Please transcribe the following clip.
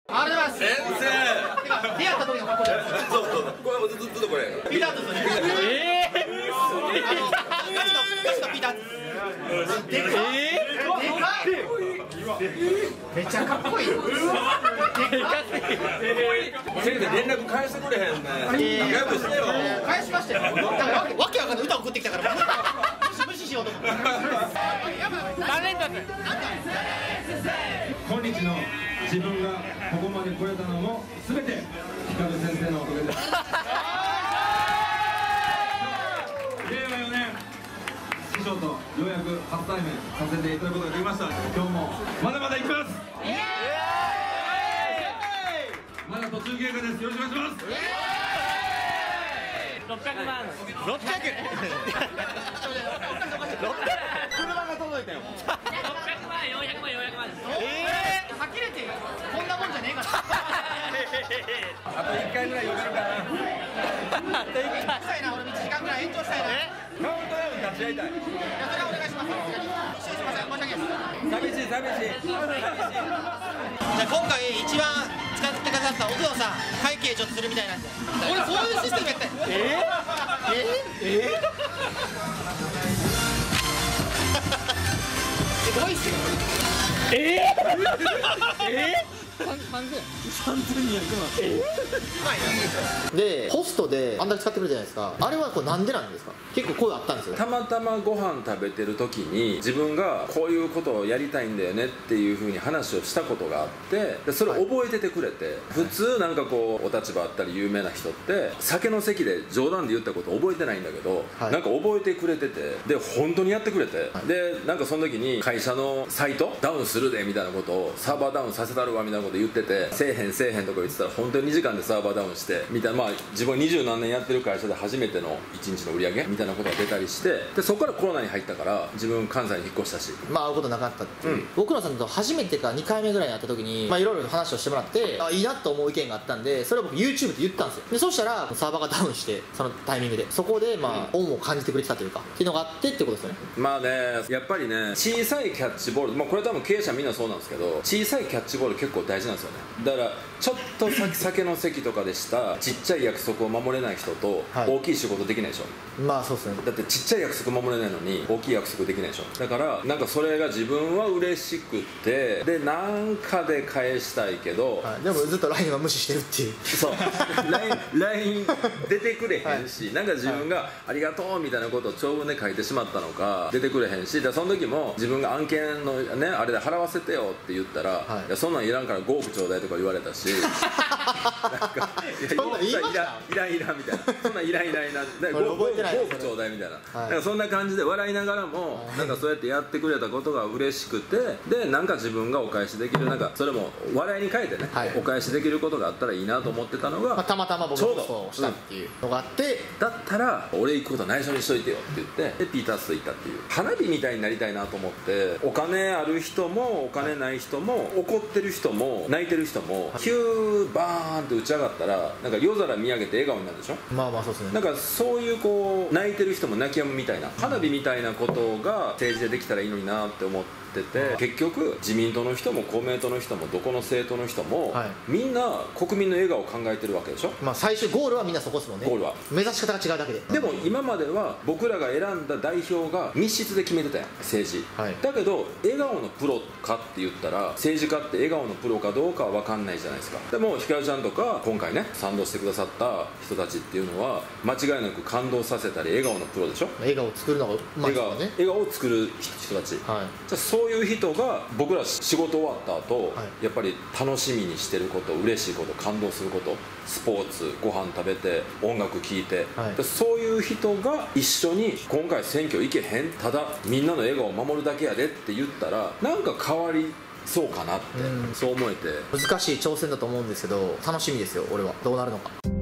ありがとうございます。先生。出会った時の格好じゃないですか。そうそう。これもずっとこれ。ピーターズですね。ガチのピーターズ。でかい。めっちゃかっこいい。でかい。先生連絡返してくれへんね。仲良くしてよ。返しましたよ。わけわかんない歌送ってきたから。無視しようと思って。何連続。 今日の自分がここまで来れたのも全て光先生のおかげです。令和4年師匠とようやく初対面させていただくことができました。今日もまだまだ行きます。まだ途中経過です。よろしくお願いします。 600万。600。車が届いたよ。600万、400万、400万です。はきれてこんなもんじゃねえから。あと1回ぐらい呼べるかな。あと1回。したいな、俺1時間ぐらい延長したいな。カウントダウン立ち会いたい。いや、それはお願いします。失礼しません、申し訳ないです。寂しい。じゃあ今回一番使ってくださった奥野さん、会計ちょっとするみたいなんで。俺そういうシステムやったすごいっすよ。で、ホストであんだけ使ってくるじゃないですか。あれはこれなんでなんですか。結構声あったんですよ。 たまたまご飯食べてる時に自分がこういうことをやりたいんだよねっていうふうに話をしたことがあって、でそれを覚えててくれて、普通なんかこうお立場あったり有名な人って酒の席で冗談で言ったこと覚えてないんだけど、なんか覚えてくれてて、で本当にやってくれて、でなんかその時に会社のサイトダウンするでみたいなことを、サーバーダウンさせたるわみたいなこと言ってて、せえへんとか言ってたら本当に2時間でサーバーダウンしてみたいな、まあ自分20何年やってる会社で初めての1日の売り上げみたいなことが出たりして、でそこからコロナに入ったから自分関西に引っ越したし、 まあ会うことなかったっていう、奥野さんと初めてか2回目ぐらいに会った時にいろいろ話をしてもらって、いいなと思う意見があったんで、それを僕 YouTube って言ったんですよ。でそしたらサーバーがダウンして、そのタイミングでそこで恩を感じてくれてたというかっていうのがあってってことですよね。 まあね、やっぱりね、小さいキャッチボール、まあこれ多分経営者みんなそうなんですけど、小さいキャッチボール結構大事なんですよね。だからちょっと酒の席とかでしたちっちゃい約束を守れない人と大きい仕事できないでしょ。 まあそうですね。 だってちっちゃい約束守れないのに大きい約束できないでしょ。だからなんかそれが自分は嬉しくて、でなんかで返したいけど、 でもずっと LINE は無視してるっていう。 そうLINE 出てくれへんし、なんか自分がありがとうみたいなことを長文で書いてしまったのか出てくれへんし、その時も自分が案件のねあれで払わせてよって言ったら、いやそんなんいらんから5億ちょうだいとか言われたし、なんかいらんみたいな、そんなんいらん5億ちょうだいみたいな、なんかそんな感じで笑いながらも、なんかそうやってやってくれたことが嬉しくて、でなんか自分がお返しできる、なんかそれも笑いに変えてね、お返しできることがあったらいいなと思ってたのが、 たまたま僕もそうしたっていうのがあって、 だったら俺行くことは内緒にしといてよって言って、でピータースと行ったっていう。花火みたいになりたいなと思って、お金ある人もお金ない人も、怒ってる人も泣いてる人も、急バーンって打ち上がったらなんか夜空見上げて笑顔になるでしょ。 まあそうですね。 なんかそういうこう泣いてる人も泣き止むみたいな花火みたいなことが政治でできたらいいのになって思って。結局自民党の人も公明党の人もどこの政党の人も、みんな国民の笑顔を考えてるわけでしょ。 まあ最終ゴールはみんなそこですもんね。ゴールは目指し方が違うだけで。 でも今までは僕らが選んだ代表が密室で決めてたやん、政治、だけど笑顔のプロかって言ったら、政治家って笑顔のプロかどうかは分かんないじゃないですか。でもひかるちゃんとか今回ね賛同してくださった人たちっていうのは間違いなく感動させたり笑顔のプロでしょ。 笑顔を作るのがうまいですよね。 笑顔を作る人たち、じゃあそういう人が僕ら仕事終わった後、やっぱり楽しみにしてること、嬉しいこと、感動すること、スポーツ、ご飯食べて音楽聴いて、そういう人が一緒に今回選挙行けへん、ただみんなの笑顔を守るだけやでって言ったら、なんか変わりそうかなって、そう思えて。 難しい挑戦だと思うんですけど、楽しみですよ俺は。どうなるのか。